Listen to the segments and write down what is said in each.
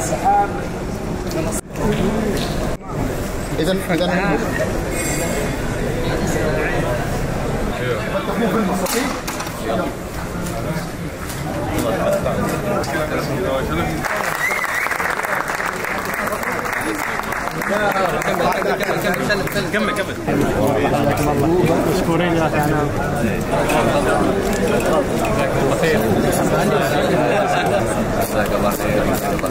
إذا كمل مشكورين يا اخي. جزاك الله خير.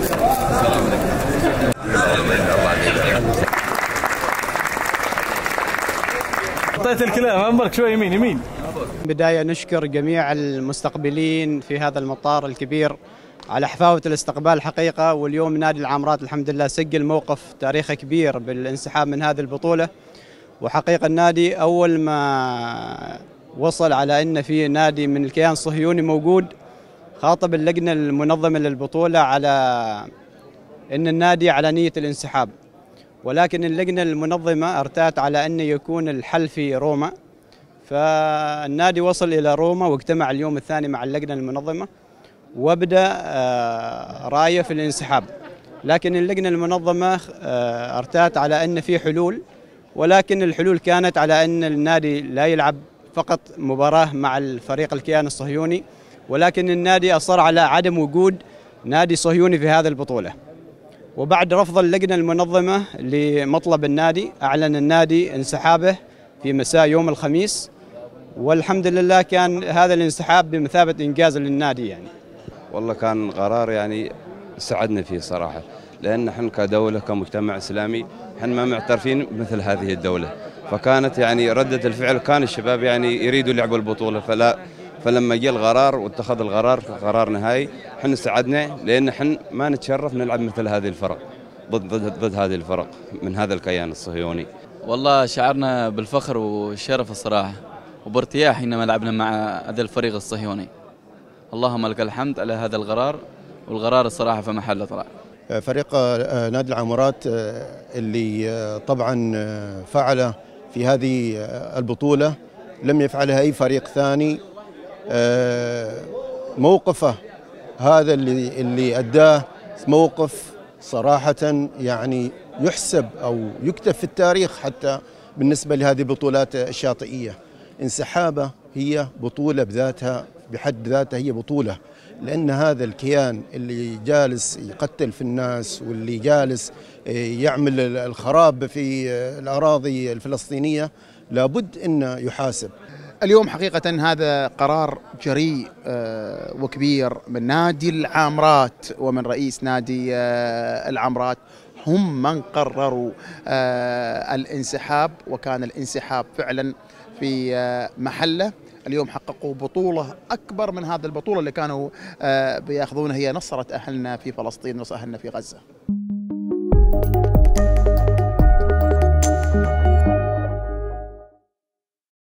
اعطيت الكلام عمرك شوي يمين. بداية نشكر جميع المستقبلين في هذا المطار الكبير على حفاوة الاستقبال حقيقة. واليوم نادي العمرات الحمد لله سجل موقف تاريخي كبير بالانسحاب من هذه البطولة. وحقيقة النادي أول ما وصل على أن في نادي من الكيان الصهيوني موجود، خاطب اللجنة المنظمة للبطولة على أن النادي على نية الانسحاب، ولكن اللجنة المنظمة ارتأت على أن يكون الحل في روما. فالنادي وصل إلى روما واجتمع اليوم الثاني مع اللجنة المنظمة وابدأ راية في الانسحاب. لكن اللجنة المنظمة ارتأت على أن في حلول، ولكن الحلول كانت على أن النادي لا يلعب فقط مباراة مع الفريق الكيان الصهيوني، ولكن النادي أصر على عدم وجود نادي صهيوني في هذه البطولة. وبعد رفض اللجنة المنظمة لمطلب النادي، أعلن النادي انسحابه في مساء يوم الخميس، والحمد لله كان هذا الانسحاب بمثابة إنجاز للنادي. يعني والله كان قرار يعني سعدنا فيه صراحة، لأن احنا كدولة كمجتمع إسلامي احنا ما معترفين بمثل هذه الدولة، فكانت يعني ردة الفعل كان الشباب يعني يريدوا لعب البطولة، فلما جاء القرار واتخذ القرار قرار نهائي احنا سعدنا، لأن احنا ما نتشرف نلعب مثل هذه الفرق ضد هذه الفرق من هذا الكيان الصهيوني. والله شعرنا بالفخر والشرف الصراحة وبارتياح حينما لعبنا مع هذا الفريق الصهيوني. اللهم لك الحمد على هذا القرار، والقرار الصراحة في محله طلع. فريق نادي العمرات اللي طبعا فعل في هذه البطولة لم يفعلها أي فريق ثاني. موقفه هذا اللي أداه موقف صراحة يعني يحسب أو يكتب في التاريخ حتى بالنسبة لهذه البطولات الشاطئية. انسحابه هي بطولة بذاتها، بحد ذاتها هي بطولة، لأن هذا الكيان اللي جالس يقتل في الناس واللي جالس يعمل الخراب في الأراضي الفلسطينية لابد أنه يحاسب. اليوم حقيقة هذا قرار جريء وكبير من نادي العمرات ومن رئيس نادي العمرات، هم من قرروا الانسحاب، وكان الانسحاب فعلا في محله. اليوم حققوا بطولة أكبر من هذه البطولة اللي كانوا بياخذونها، هي نصرة أهلنا في فلسطين ونصرة أهلنا في غزة.